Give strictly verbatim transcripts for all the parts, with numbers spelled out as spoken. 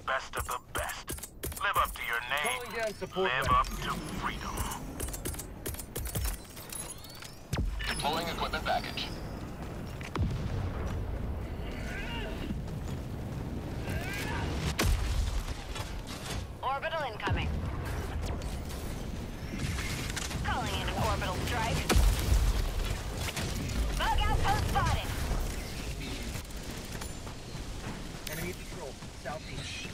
best of the best. Live up to your name. Calling down support. Live up to freedom. Deploying equipment package. Orbital incoming. Calling in an orbital strike. Bug outpost spotted. Enemy patrol, southeast.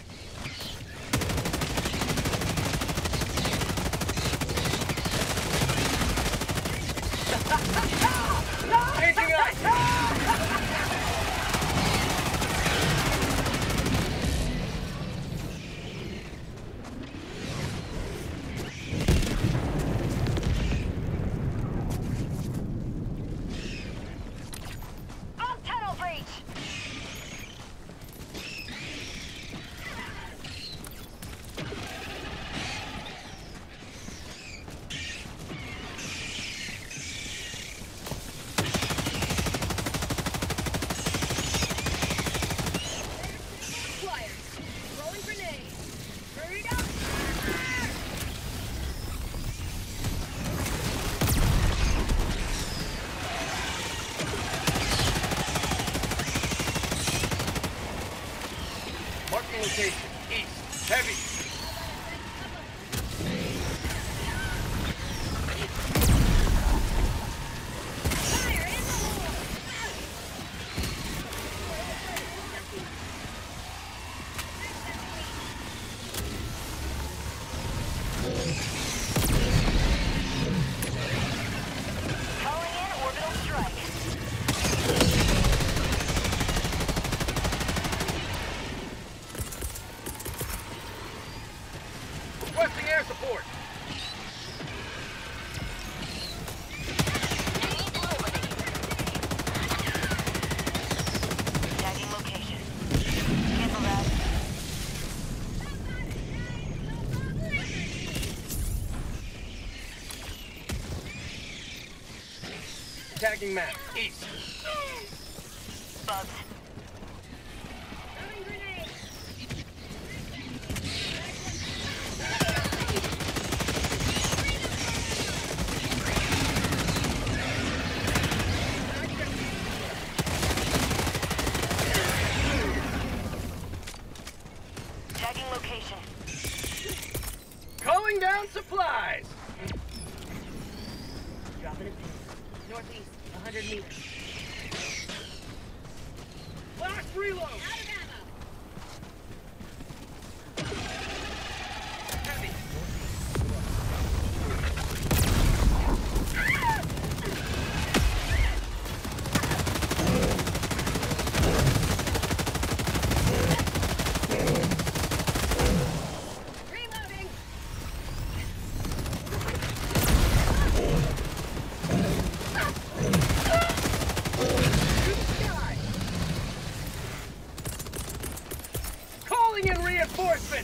Changing up! On tunnel breach. Acquired. Throwing grenade. Hurry up! Marking location, east, heavy. Fire in the hole! Calling in orbital strike. Requesting air support. Tagging location. Cancel that. Tagging map, east. Bugs. Throwing grenade. Tagging location. Calling down supplies. Dropping a pin. Northeast, one hundred meters. Last reload. Out of ammo. Heavy. Reloading. Sky. Calling in reinforcement.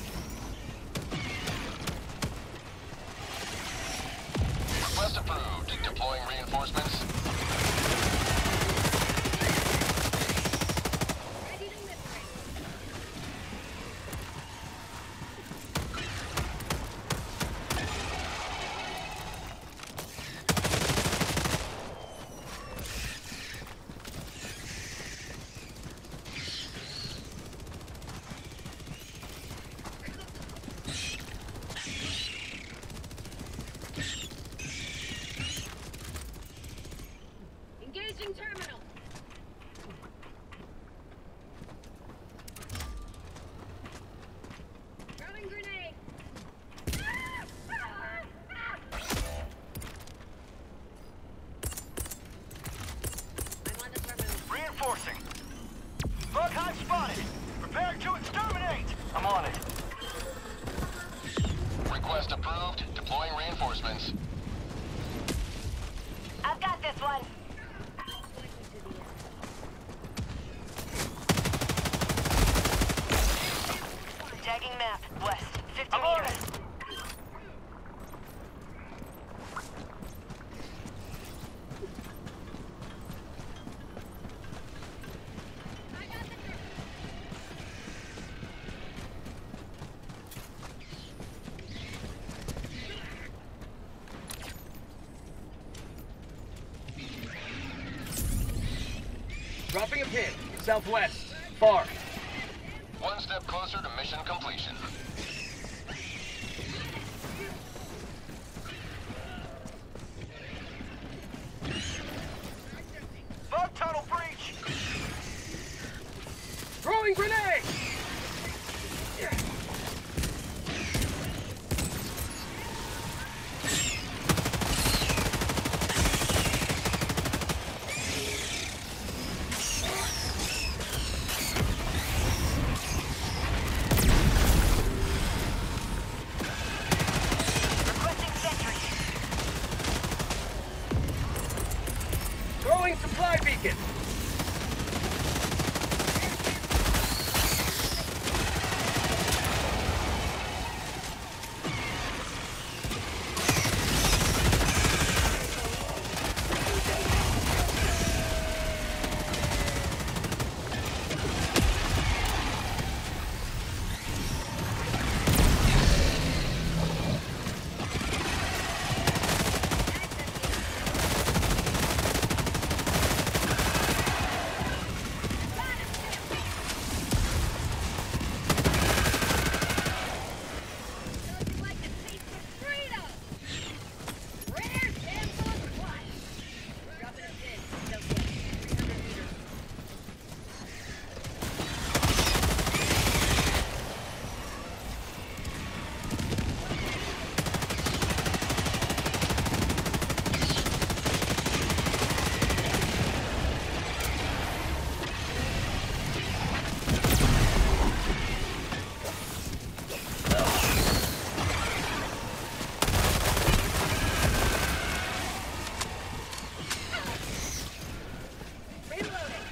Request approved. Deploying reinforcements. Ready to liberate. Engaging terminal. Throwing grenade. I'm on the terminal. Reinforcing. Bug hive spotted. Prepare to exterminate. I'm on it. Request approved. Deploying reinforcements. I've got this one. Tagging map. West. fifty I'm on meters. it. I got the Dropping a pin. Southwest. Far. One step closer to mission completion. Bug tunnel breach! Throwing grenade! Requesting sentry. Throwing supply beacon. Doesn't like a taste of freedom. Rare sample of quiet. Dropping a pin. Southwest. three hundred meters. Reloading.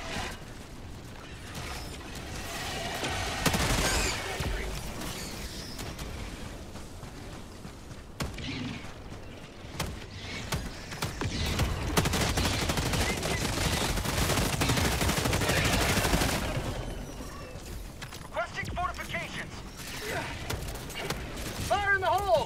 Requesting fortifications! Fire in the hole!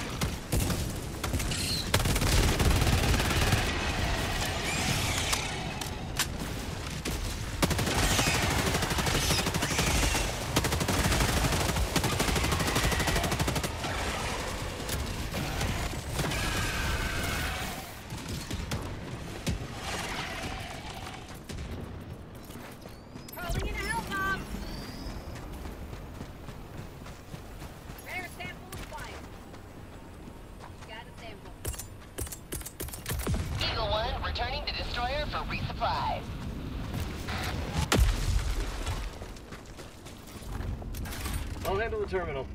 Calling in a hell bomb. Rare sample of quiet. Got a sample. Eagle One returning to destroyer for resupply. I'll handle the terminal.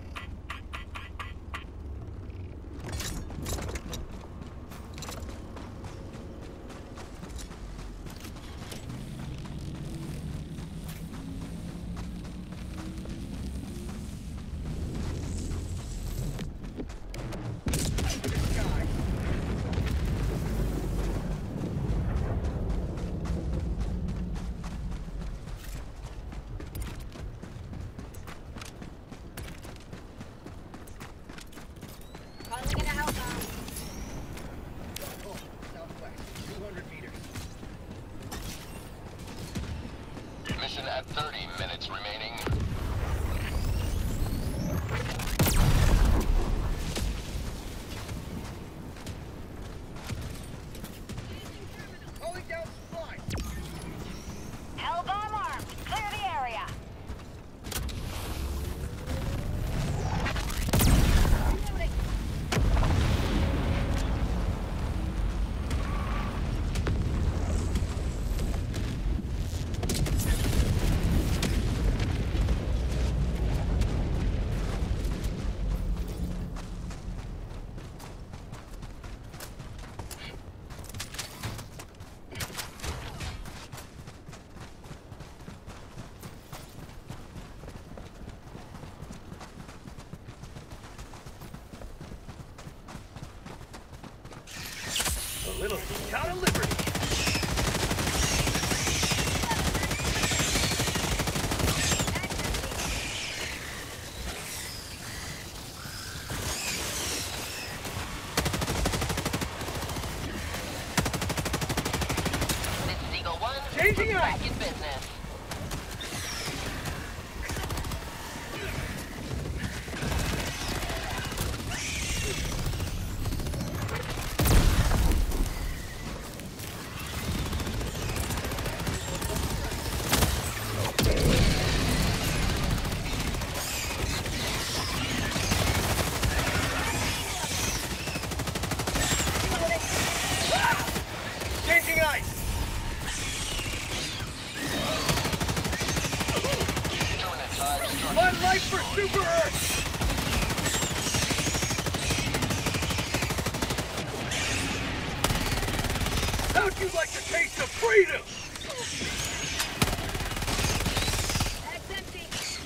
Calling in a hell bomb. Southwest. two hundred meters. Mission at thirty minutes remaining. Calling down supply. Hell bomb armed. Clear the area. Reloading. A little count of liberty. This is Eagle One. Changing out. My life for Super Earth! How'd you like the taste of freedom? Bag's empty.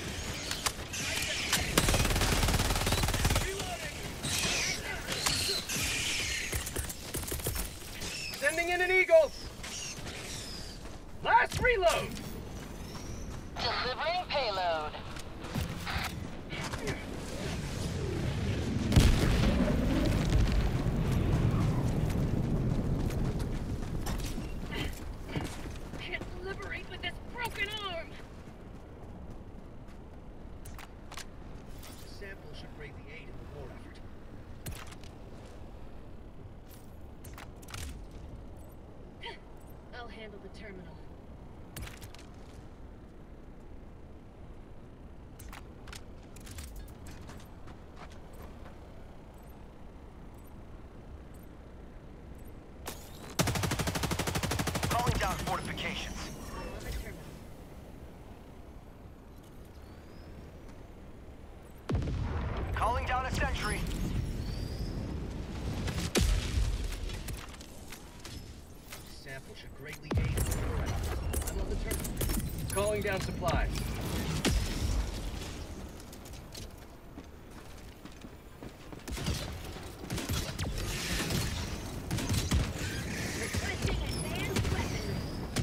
Sending in an Eagle! Last reload! Delivering payload. Can't liberate with this broken arm. Sample should greatly aid in the war effort. I'll handle the terminal. Calling down fortifications. I'm on the terminal. Calling down a sentry. Sample should greatly aid in the war effort. I'm on the terminal. Calling down supplies. Requesting advanced weapons.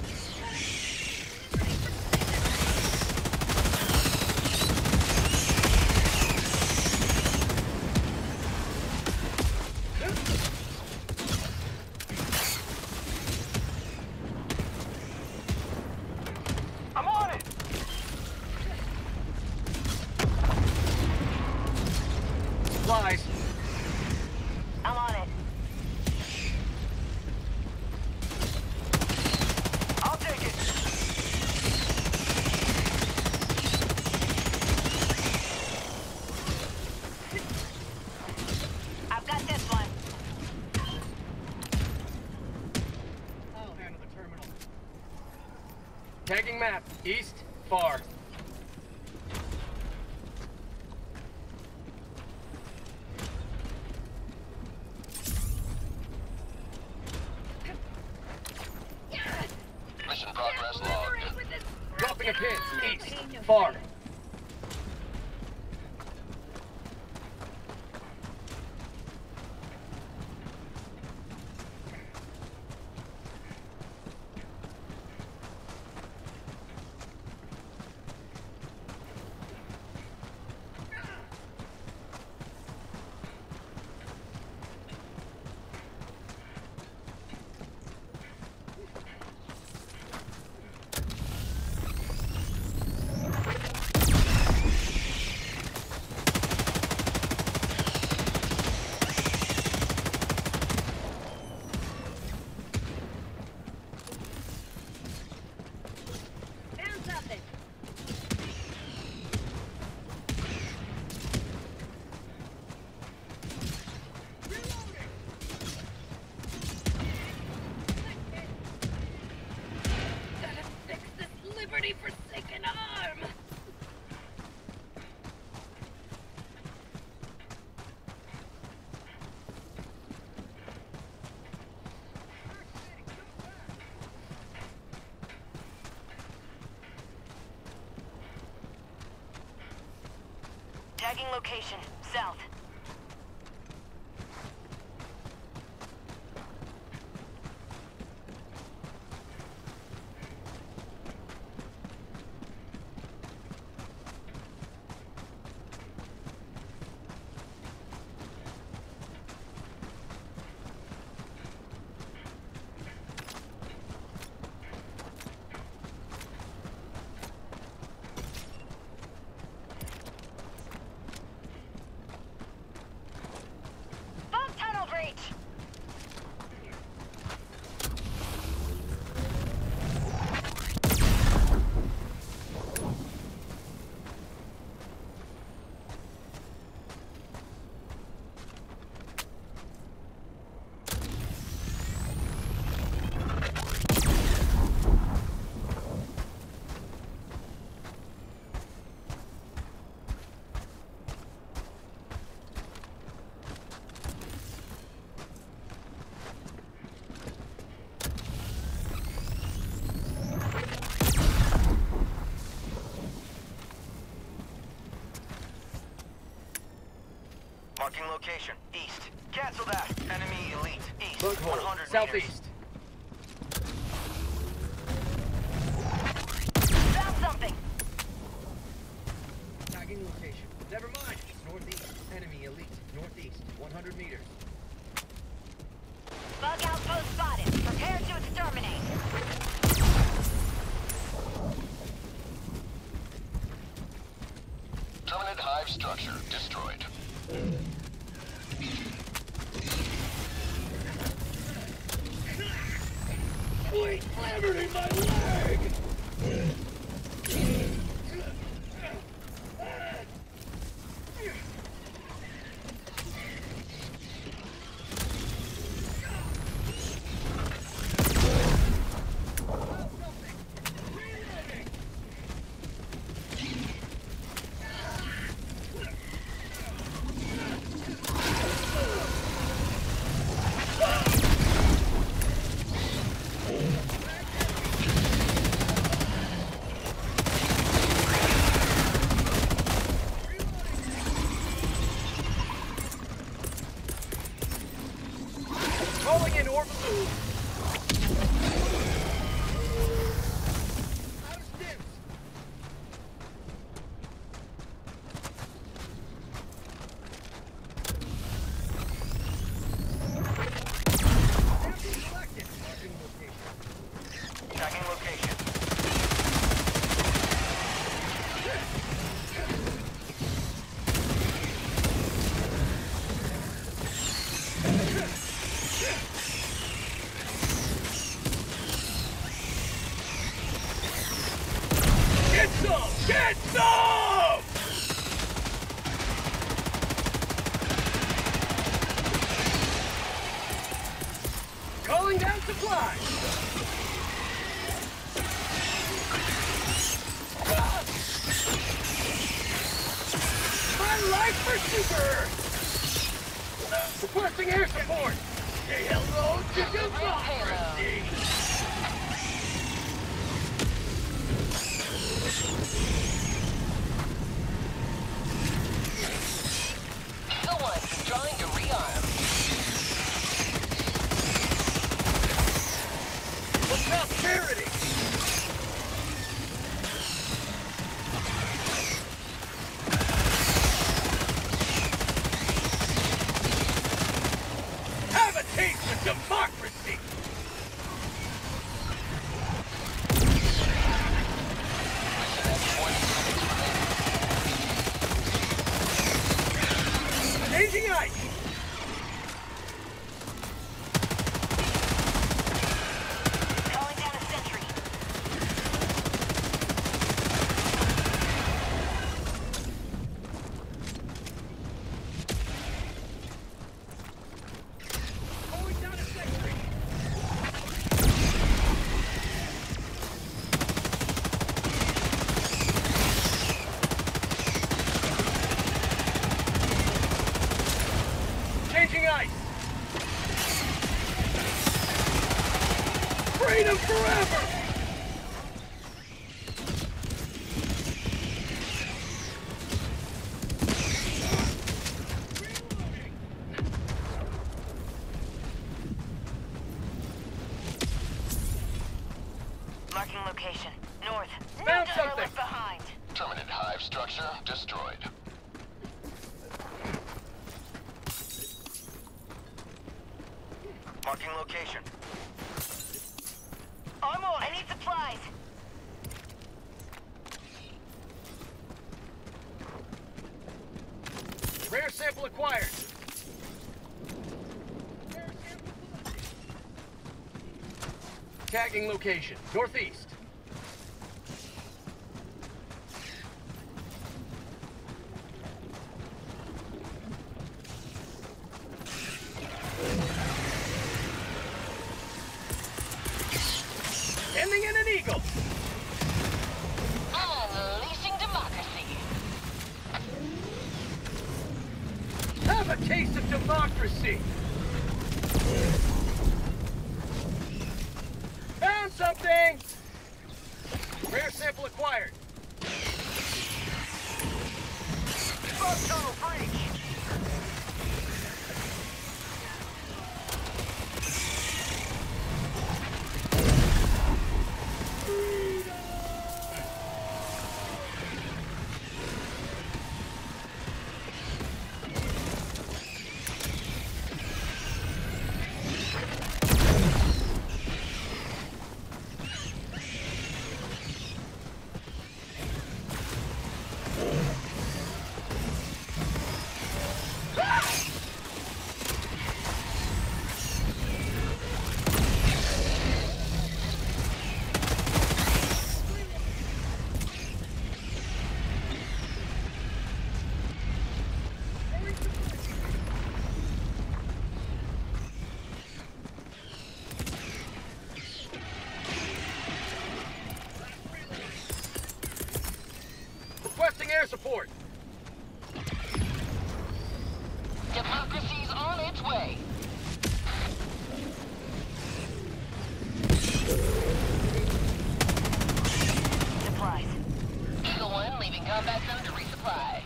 I'm on it! Supplies. I'm on it. I'll take it. I've got this one. I'll handle the terminal. Tagging map. East. Far. Mission progress Can't liberate logged. with this Dropping a broken pin. arm. East. Far. Found something. Gotta fix this liberty-forsaken arm. Tagging location. South. Marking location. East. Cancel that. Enemy elite. East. Bug hole. one hundred Southeast. Found something. Tagging location. Never mind. It's northeast. Enemy elite. Northeast. one hundred meters. Bug outpost spotted. Prepare to exterminate. Terminate hive structure destroyed. Blade clambered in my leg! Calling in orbital. Out of stims. Sample selected. Marking location. Tagging location. Get some! Get some! Calling down supplies! Ah! My life pursuer! Requesting air support! Say hello to democracy! Someone's trying to rearm. What's up, charity? Have a taste of democracy! Changing ice! Calling down a sentry. Calling down a sentry! Changing ice! Freedom forever! Marking location. North. Found No something. cover left behind. Terminate hive structure destroyed. Marking location. I'm on. I need supplies. Rare sample acquired. Tagging location. Northeast. Ending in an eagle. Unleashing democracy. Have a taste of democracy. Found something. Rare sample acquired. Bug tunnel breach. Requesting air support. Democracy's on its way. Supplies. Eagle One leaving combat zone to resupply.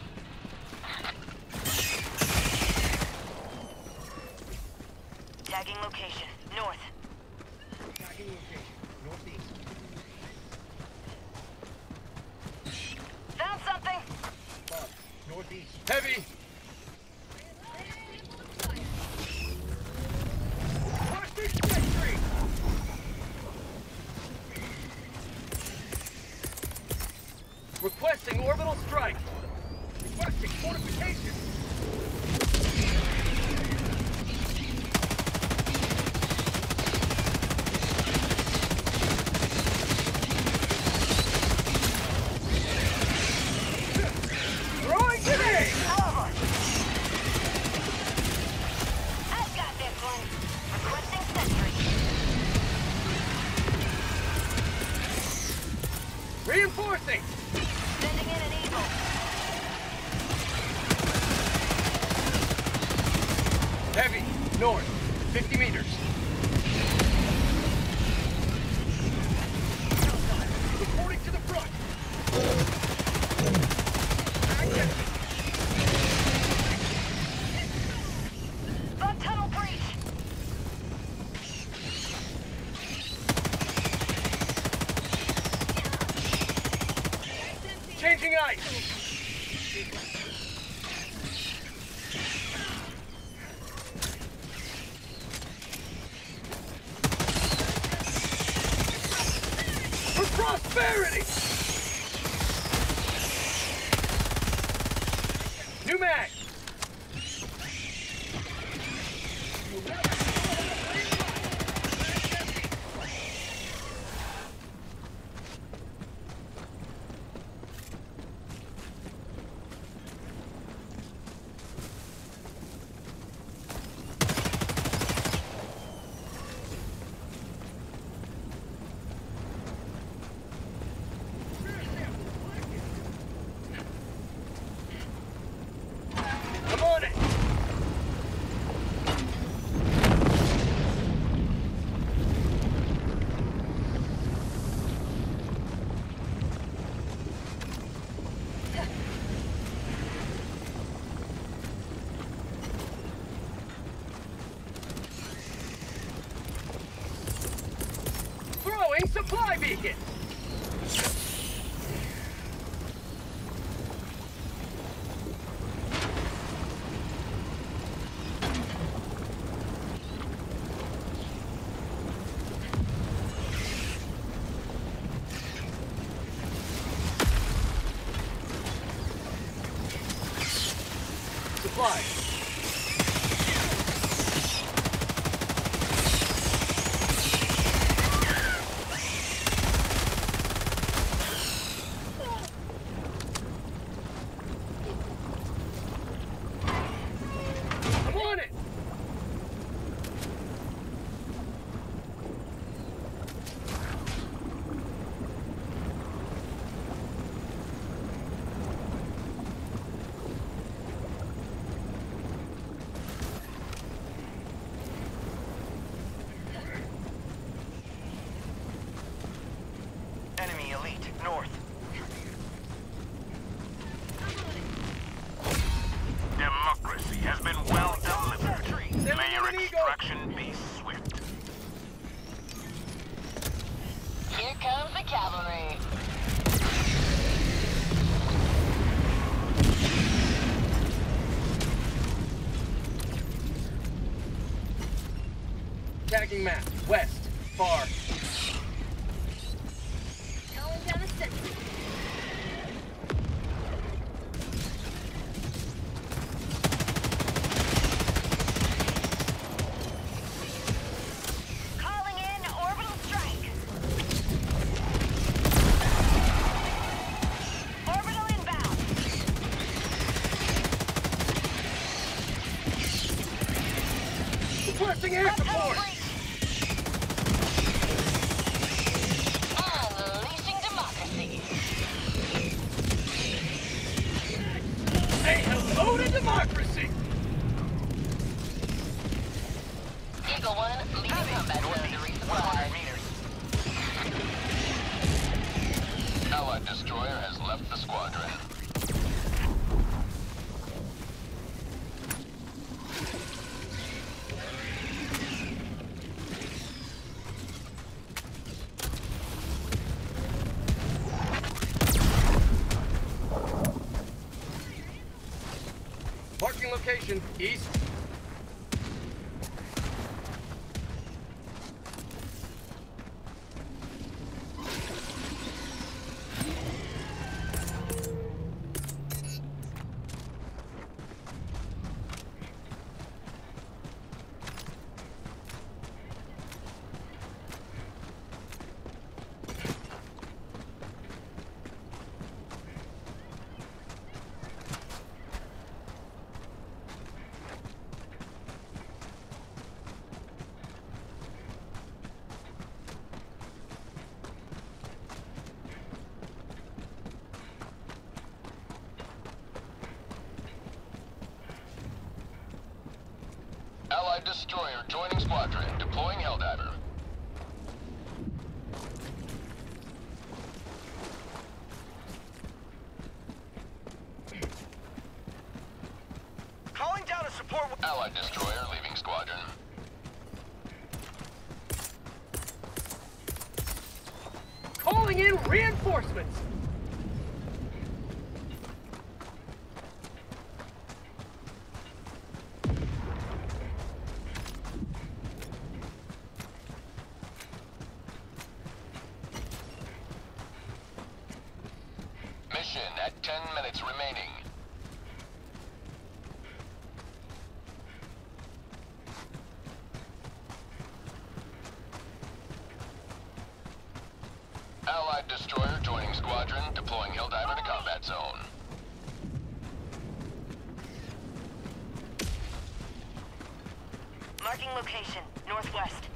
Tagging location. North. Tagging location. Northeast. Found something. Above. Northeast. Heavy. Requesting sentry. Requesting orbital strike. Requesting fortification. Throwing grenade! Over. I've got this one. Requesting sentry. Reinforcing! Sending in an eagle. Heavy. North. fifty meters. Reporting to the front. Bug tunnel breach. Changing ice. For prosperity! New mag! I'm on it! Throwing supply beacon! Supply. I'm on it! Enemy elite, north. Democracy has been well delivered. May your extraction be swift. Here comes the cavalry. Tagging map. West. Far. Calling down a sentry. Calling in orbital strike. Orbital inbound. Requesting air Bug tunnel support! breach. Unleashing democracy. left the squadron. Marking location, east. Allied destroyer joining squadron, deploying Helldiver. Calling down a support. Allied destroyer leaving squadron. Calling in reinforcements. Mission at ten minutes remaining. Allied destroyer joining squadron, deploying Helldiver to combat zone. Marking location, northwest.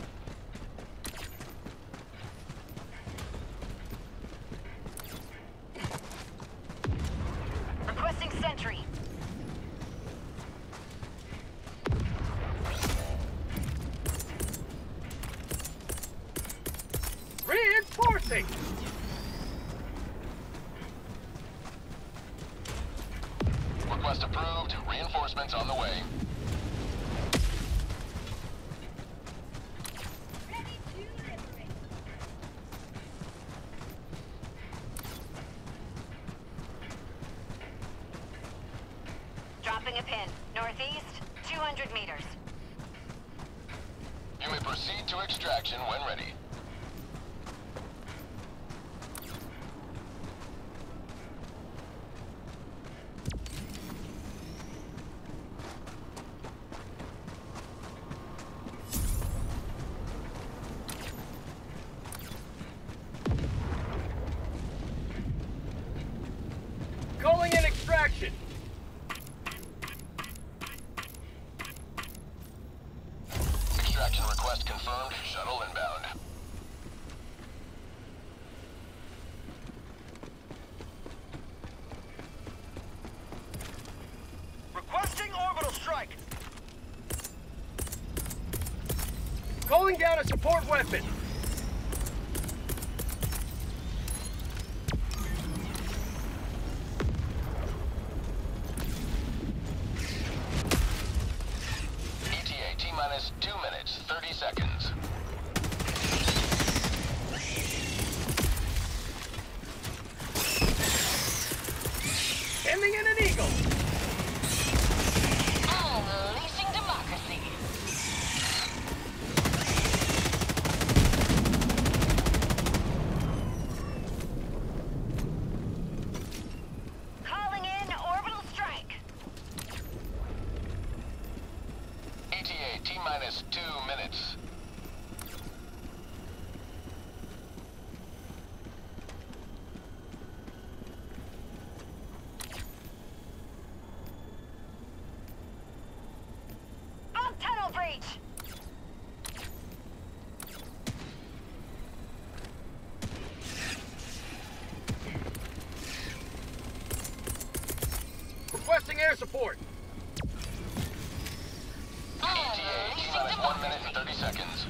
Requesting sentry. Reinforcing. Request approved. Reinforcements on the way. Ready to liberate. Dropping a pin. Northeast, two hundred meters. You may proceed to extraction when ready. Calling in extraction. Extraction request confirmed. Shuttle inbound. Requesting orbital strike. Calling down a support weapon. E T A T-minus two minutes, thirty seconds. Ending in an eagle. Unleashing democracy. Calling in orbital strike. E T A T-minus two minutes. Bomb tunnel breach. Requesting air support. E T A T-minus one minute and thirty seconds.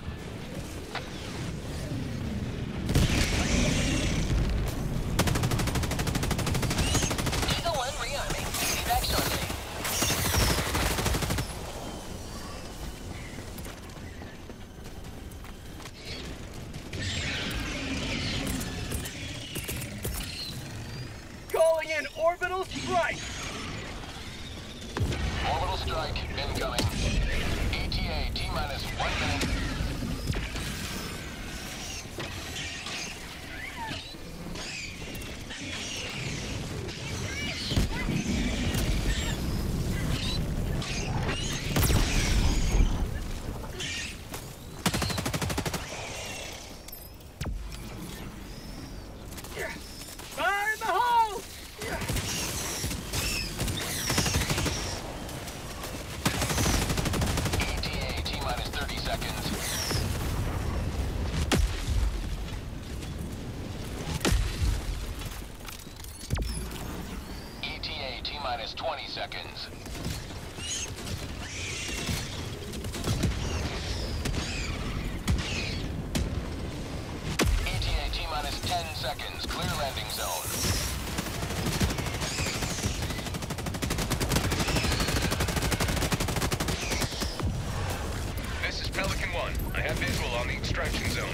Orbital strike! Orbital strike incoming. E T A T-minus one minute. Fire in the hole! E T A T-minus thirty seconds. E T A T-minus twenty seconds. E T A T-minus ten seconds. Clear landing zone. This is Pelican One. I have visual on the extraction zone.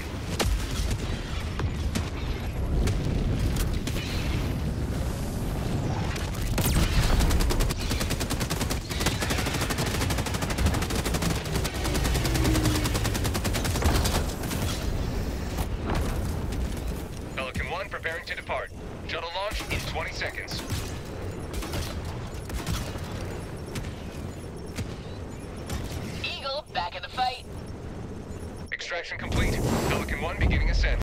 Pelican One preparing to depart. Shuttle launch in twenty seconds. Eagle, back in the fight. Extraction complete. Pelican One beginning ascent.